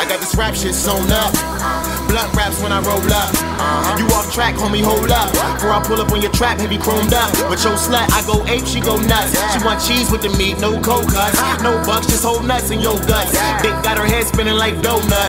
got this rap shit sewn up. Blunt raps when I roll up. You off track, homie, hold up. Before I pull up on your trap, heavy chromed up. But yo slut, I go ape, she go nuts. She want cheese with the meat, no cold cuts. No bucks, just whole nuts in your guts. Dick got her head spinning like donuts.